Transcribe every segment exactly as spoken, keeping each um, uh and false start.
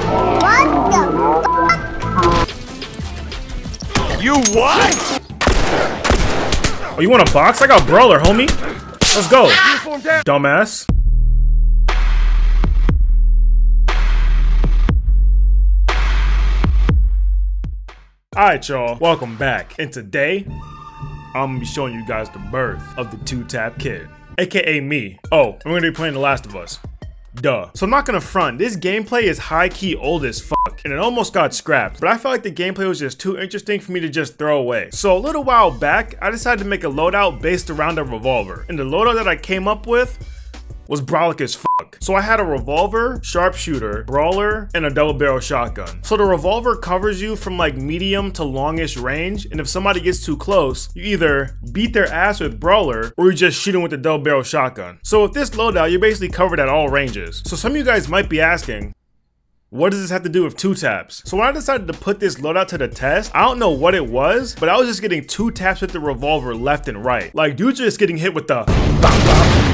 What the fuck? You what? Oh, you want a box? I got brawler, homie. Let's go. Dumbass. Alright, y'all. Welcome back. And today, I'm gonna be showing you guys the birth of the two-tap kid, aka me. Oh, I'm gonna be playing The Last of Us. Duh. So I'm not gonna front, this gameplay is high-key old as fuck, and it almost got scrapped, but I felt like the gameplay was just too interesting for me to just throw away. So a little while back, I decided to make a loadout based around a revolver, and the loadout that I came up with was brolic as fuck. So I had a revolver, sharpshooter, brawler, and a double barrel shotgun. So the revolver covers you from like medium to longish range, and if somebody gets too close, you either beat their ass with brawler, or you just shoot them with the double barrel shotgun. So with this loadout, you're basically covered at all ranges. So some of you guys might be asking, what does this have to do with two taps? So when I decided to put this loadout to the test, I don't know what it was, but I was just getting two taps with the revolver left and right. Like dudes are just getting hit with the bop, bop,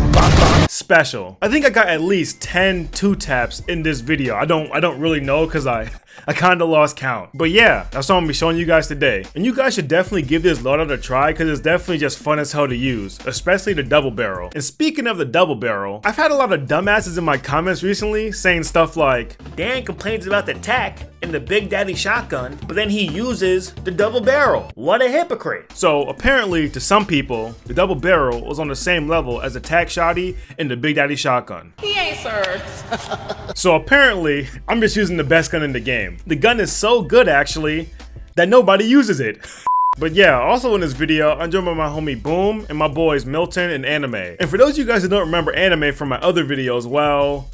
special. I think I got at least ten two taps in this video. I don't I don't really know because I I kind of lost count. But yeah, that's what I'm gonna be showing you guys today. And you guys should definitely give this loadout a try because it's definitely just fun as hell to use, especially the double barrel. And speaking of the double barrel, I've had a lot of dumbasses in my comments recently saying stuff like, Dan complains about the tack in the Big Daddy shotgun, but then he uses the double barrel. What a hypocrite. So apparently to some people, the double barrel was on the same level as the tack shotty and the Big Daddy shotgun. He ain't sir. So apparently, I'm just using the best gun in the game. The gun is so good actually, that nobody uses it. But yeah, also in this video, I'm joined by my homie Boom and my boys Milton and Anime. And for those of you guys who don't remember Anime from my other videos, well...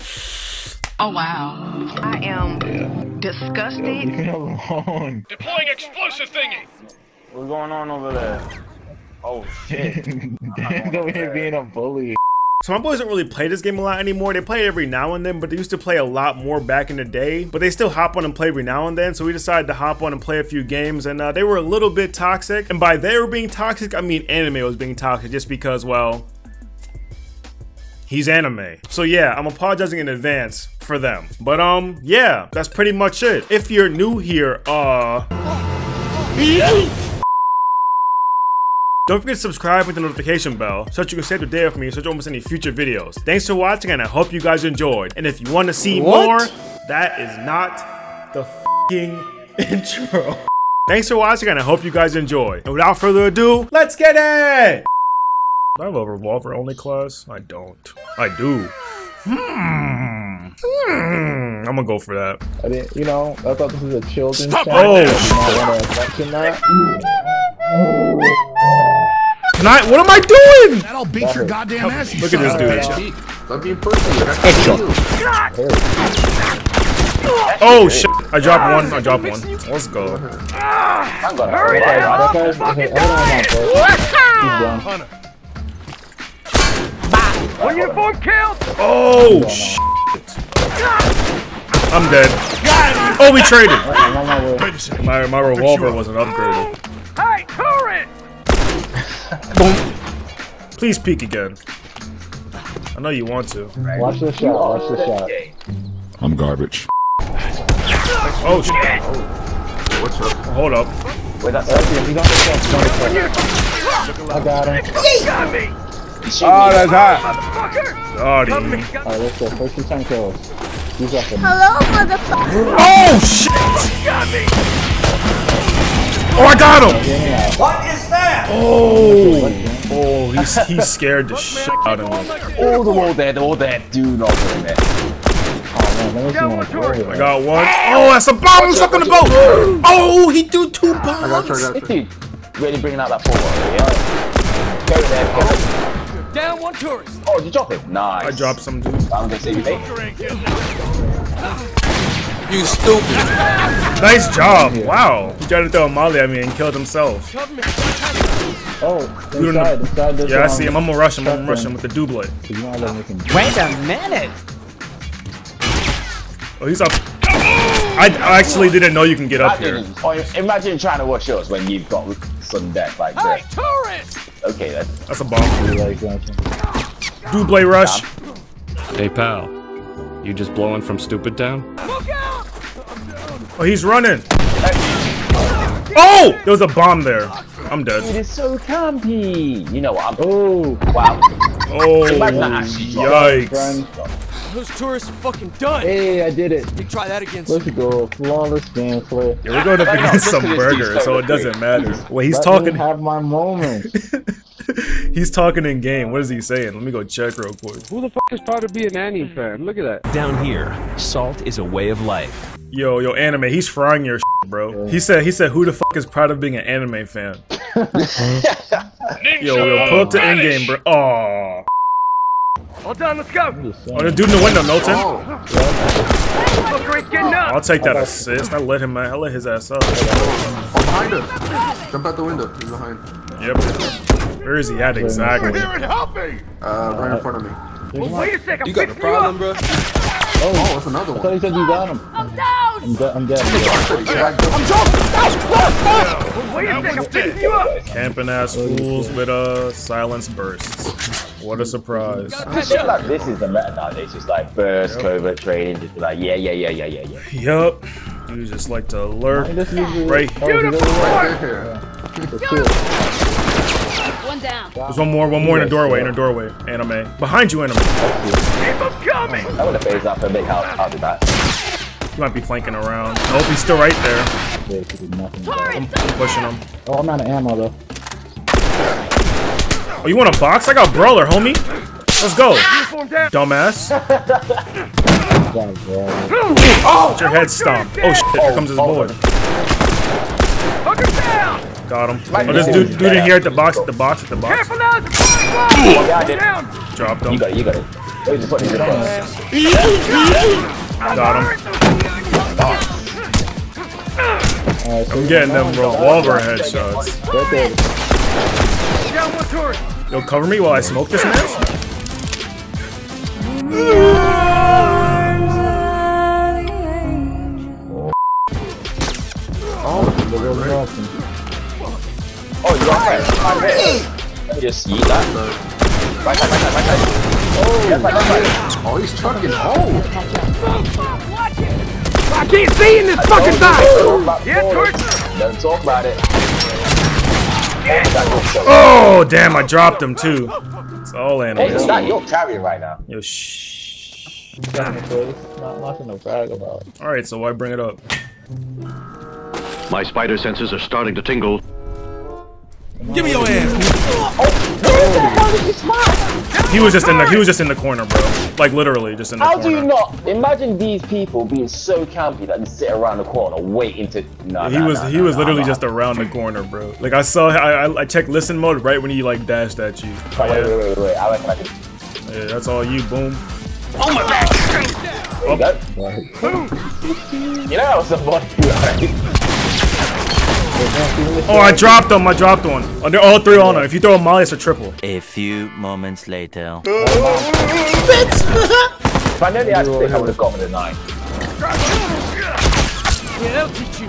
Oh wow. I am disgusted. Leave me alone. Deploying explosive thingy. What's going on over there? Oh shit. Dan's over here being a bully. So my boys don't really play this game a lot anymore. They play it every now and then, but they used to play a lot more back in the day. But they still hop on and play every now and then, so we decided to hop on and play a few games, and uh, they were a little bit toxic. And by they were being toxic, I mean Anime was being toxic just because, well, he's Anime. So yeah, I'm apologizing in advance for them. But um, yeah, that's pretty much it. If you're new here, uh... don't forget to subscribe with the notification bell so that you can save the day with me so you don't miss any future videos. Thanks for watching and I hope you guys enjoyed. And if you want to see what? more, that is not the f***ing intro. Thanks for watching and I hope you guys enjoyed. And without further ado, let's get it! Do I have a revolver only class? I don't. I do. Hmm. Hmm. I'm gonna go for that. I didn't, you know, I thought this was a children's Stop channel. Oh, you might want to mention that. Can I? What am I doing? That'll beat your goddamn ass. Look at this dude. Don't be a pussy. Oh shit! I dropped one. I dropped one. Let's go. I'm gonna Hurry hurry up. That guy's, okay, everyone on first. He's done. One uniform killed. Oh shit! I'm dead. Oh, we traded. I'm on my way. My my revolver wasn't upgraded. Hey, turret! Boom. Please peek again. I know you want to. Watch the shot, watch the shot. I'm garbage. Oh shit. What's up? Hold up. Wait, that's He's on the front, he's on the front. I got him. Got me! Oh, that's hot. Motherfucker! Alrighty. Alright, let's go. First two ten kills. He's up in. Hello, motherfucker. Oh shit! Got me! Oh, I got him! Get me out. What is that? Oh! Oh, he's he's scared the shit out of me. All the all dead, all dead. Do not bring it. Oh man, let me see one over here. I got one. Oh, that's a bomb! I'm stuck on the boat! Oh, he threw two bombs! This dude really bringing out that forward. Yeah. Go there, go. Down one tourist. Oh, did you drop it? Nice. I dropped some dude. I'm gonna save you, mate. You stupid. Nice job! Wow. He tried to throw a molly at me and killed himself. Oh, Dude, inside, inside this. Yeah, I um, see him. I'm gonna rush him. I'm gonna rush him with the double. You know that we can- Wait a minute. Oh, he's up. I actually didn't know you can get up here. Imagine, oh, imagine trying to watch us when you've got sudden death like Hey, this. tourist! Okay then. That's a bomb. You like that? Double rush. Hey pal, you just blowing from Stupid Town? Look out! Oh, he's running. Oh! There was a bomb there. I'm dead. It is so campy. You know what? I'm. Oh, Wow. Oh, Imagine that actually. yikes. Those tourists are fucking done. hey, I did it. You try that against Let's go. Flawless gameplay. Yeah, we're going up against some burgers, so it doesn't matter. Wait, he's Let talking. me have my moment. He's talking in game. What is he saying? Let me go check real quick. Who the fuck is proud to be an anime fan? Look at that. Down here, salt is a way of life. Yo, yo, anime. He's frying your shit, bro. He said, he said, who the fuck is proud of being an anime fan? Yo, yo, pull up to in game, bro. Oh. All done, let's go. Oh, the dude in the window, Milton. Look, Rick, getting up. I'll take that assist. I let him. I let his ass up. Behind us. Jump out the window. He's behind. Yep. Where is he at exactly? Here and help me. Uh, right in front of me. Well, wait a second. You got a problem, bro? Oh, it's another I thought one. you said you got him. I'm down. I'm dead. I'm dead. Well, wait a second. I'm picking you up. Camping ass fools with uh silence bursts. What a surprise. I feel like this is the meta nowadays. Just like burst, covert trading. Just be like, yeah, yeah, yeah, yeah, yeah, yeah. Yup. You just like to lurk right here. Right here. One down. There's one more, one more in the doorway, in the doorway. Anime. Behind you, anime. Keep them coming. I would have phased out for a bit. How, how did that? He might be flanking around. Nope, he's still right there. Basically nothing. I'm pushing him. Oh, I'm out of ammo though. Oh, you want a box? I got brawler, homie. Let's go. Uniform down. Dumbass. God, bro. Get your head stomped. Oh shit, here comes his boy. Hook him down. Got him. Oh, this dude, dude in here at the box, at the box, at the box. Careful now. It's a flying wall. Yeah, I did. Down. Dropped You him. got it. You got it. Oh, you just put it in the front. Got him. Alright, so I'm getting them revolver headshots. right there. Down one tourist. Yo, cover me while I smoke this man. Oh, really awesome. Oh, you got it. Let me just yeet that. Right side, right side, right side. Oh, left side, left side. Oh, he's trucking. Oh. I can't see in this fucking thing. Yeah, tourist. Don't talk about it. Oh, damn, I dropped him too. It's all Hey, anime. it's not you're carrying right now. Yo, shh. Not nothing to brag about. Alright, so why bring it up? My spider senses are starting to tingle. Give me your ass. He was just in the he was just in the corner, bro. Like literally just in the How corner. do you not imagine these people being so campy that they sit around the corner waiting to? No, He no, was no, he no, was no, literally no. just around the corner, bro. Like I saw I I, I checked listen mode right when he like dashed at you. Wait, wait, Yeah, wait, wait, wait. I reckon I can. yeah, that's all you, boom. There you go. You know, I was somebody. Oh, I dropped him. I dropped one. Oh, they're all three on him. If you throw a molly, it's a triple. A few moments later. If I knew they had to pick, I would have gone with a nine. Yeah, that'll teach you.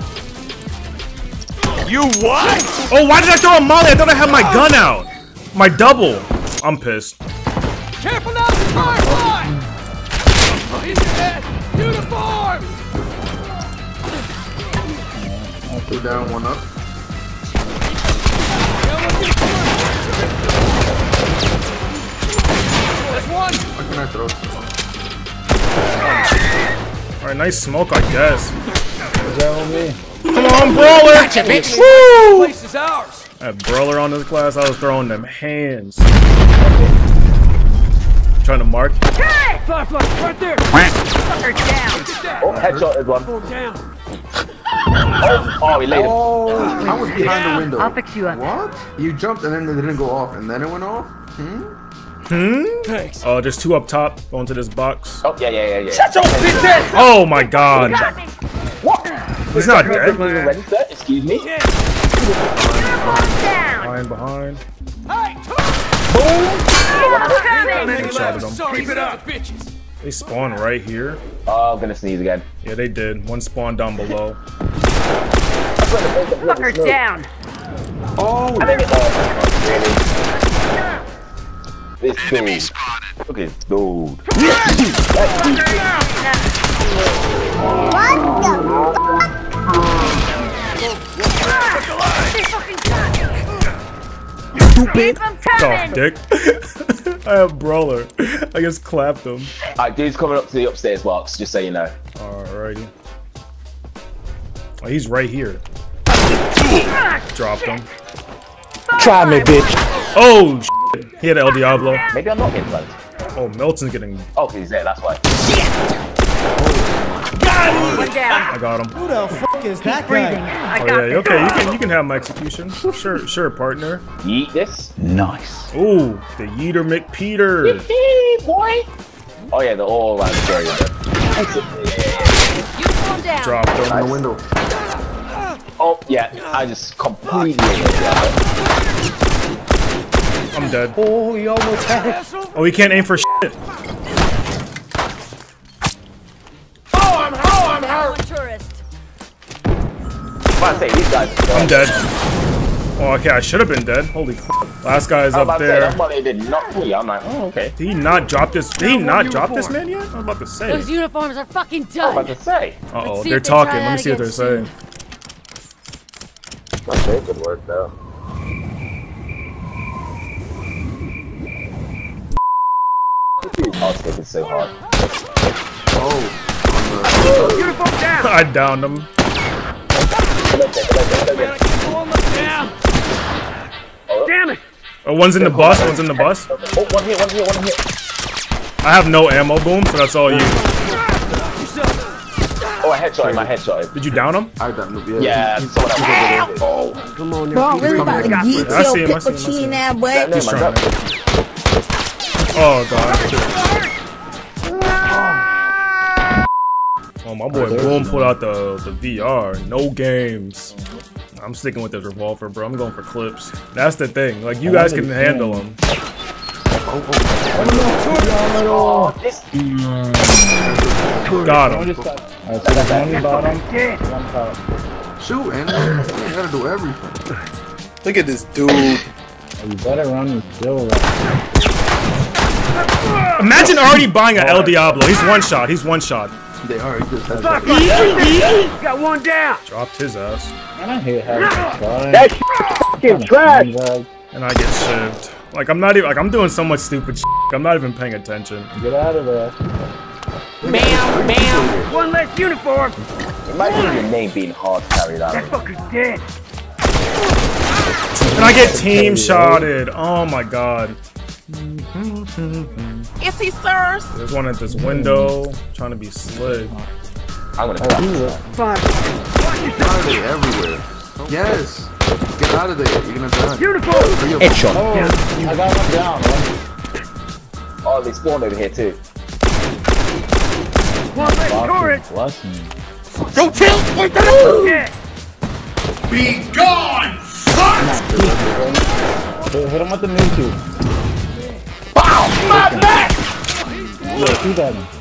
You what? Oh, why did I throw a molly? I thought I had my gun out. My double. I'm pissed. Careful now. It's a firefly. He's dead. Uniform. Two down, one up. That's one. Why can I throw stuff? Alright, nice smoke, I guess. What's that on me? Come on, brawler! Woo! Place is ours. That brawler on this class, I was throwing them hands. Trying to mark. Hey! Firefly, right there. Fucker down. Oh, headshot is one. Down. Oh, he laid him. I was behind the window. I'll fix you up. What? You jumped and then it didn't go off, and then it went off? Hmm? Hmm? Thanks. Oh, there's two up top. Going to this box. Oh, yeah, yeah, yeah, yeah. Shut your bitch ass. Oh my god. What? He's not dead. Ready, sir? Excuse me. Down. Behind, behind. Hey, Headshotted him. sorry, keep it up, bitches. They spawn right here. Oh, I'm gonna sneeze again. Yeah, they did. One spawn down below. Fucker down. Oh! I think it's really. This dude. Look at this dude. What the fuck? stupid. Oh, dick. I have brawler. I just clapped him. Alright, dude's coming up to the upstairs box, just so you know. Alrighty. Oh, he's right here. Dropped him. Try me, bitch. Oh, shit. He had El Diablo. Maybe I'm not getting blood. Oh, Melton's getting... Oh, he's there, that's why. One down. I got him. Who the fuck is that guy? I Oh, got yeah, okay, you can, you can have my execution. Sure, sure, partner. Yeet this. Nice. Ooh, the Yeeter McPeter. Boy. Oh yeah, they're all around the area. Uniform down. Dropped him. In the window. Oh yeah, I just completely. I'm dead. Oh, you almost had it. Oh, he can't aim for shit. One tourist. I say these guys. I'm dead. Oh, okay, I should have been dead. Holy crap. Last guy is I'm up about to say, there. that's why they did not me. I'm like, oh okay. Did he not drop this? Did he not drop this man yet? I'm about to say. Those uniforms are fucking I'm done. about to say. Uh oh, Let's see they're if they try talking. Let me that see what they're again saying. That's very good work though. Oh, it's taking so hard. Oh. Uniform down. I downed him. Damn it. Oh, one's in the bus. One's in the bus. Oh, one here, one here, one here. I have no ammo, Boom, so that's all you. Oh, I headshot him, I headshot him. Did you down him? I got no. Yeah, someone else. Oh, Come on, Bro, really about to get I see your him, I see him, I pickle see chin him. now, boy. that name, He's man. trying. Oh god. Oh, my boy Boom pulled out the the V R. No games. I'm sticking with this revolver, bro. I'm going for clips. That's the thing. Like, you guys can handle them. Oh, this. Got him. Shoot, and you gotta do everything. Look at this dude. You better run and still run. Imagine already buying an El Diablo. He's one shot. He's one shot. They are. He just has Fuck that. Got one down. Dropped his ass. I hate having a try. That shit fucking trash. And I get shivved. Like, I'm not even, like, I'm doing so much stupid shit. I'm not even paying attention. Get out of there. Bam, bam. One less uniform. Imagine your name being hard to carry that. That fucker's dead. And I get team shotted. Oh my god. Is he, sirs? There's one at this window. Trying to be slick. I'm gonna crack. Fuck. Why are they everywhere? Yes. Get out of there. You're gonna die. Uniform. Headshot. Oh, I got one down. One. Oh, they spawned over here too. One less turret. Bless me. Don't tilt. Wait, the Be gone, son! Hit, hit him with the new two. Bow! My back! Yeah, keep at him.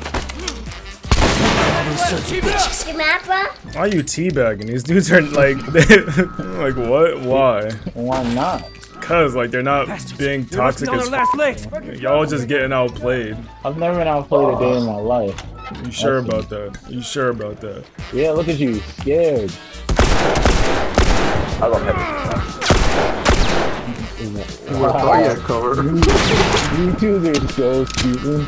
Why are you teabagging? These dudes are like, like what? Why? Why not? Cause like they're not being toxic as f y'all just getting outplayed. I've never been outplayed a day in my life. You sure about that? You sure about that? Yeah, look at you, scared. I got heavy. Wow. Oh, yeah, cover. You two are so stupid.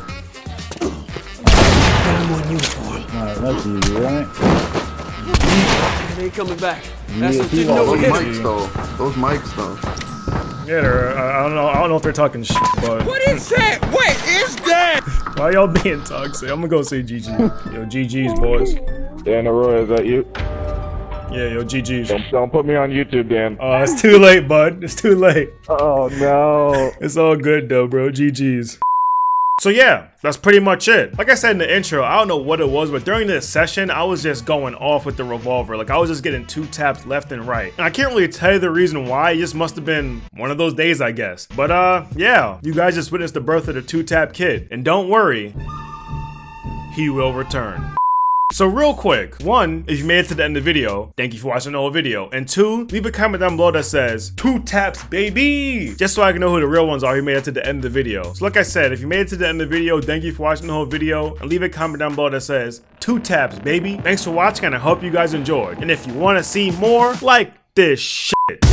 Alright, that's easy, right? They ain't coming back. That's what didn't Oh, know those hit mics though. Those mics though. Yeah, they're, I, I don't know. I don't know if they're talking shit, but What is that? What is that? why y'all being toxic? I'm gonna go say G G. Yo, G G's boys. DanAroi, is that you? Yeah, yo, G G's. Don't, don't put me on YouTube, Dan. Oh, it's too late, bud. It's too late. Oh no. It's all good though, bro. G G's. So yeah, that's pretty much it. Like I said in the intro, I don't know what it was, but during this session, I was just going off with the revolver. Like I was just getting two taps left and right. And I can't really tell you the reason why. It just must have been one of those days, I guess. But uh, yeah, you guys just witnessed the birth of the two-tap kid. And don't worry, he will return. So real quick, one, if you made it to the end of the video, thank you for watching the whole video. And two, leave a comment down below that says, two taps, baby! Just so I can know who the real ones are who made it to the end of the video. So like I said, if you made it to the end of the video, thank you for watching the whole video. And leave a comment down below that says, two taps, baby. Thanks for watching and I hope you guys enjoyed. And if you want to see more, like this shit.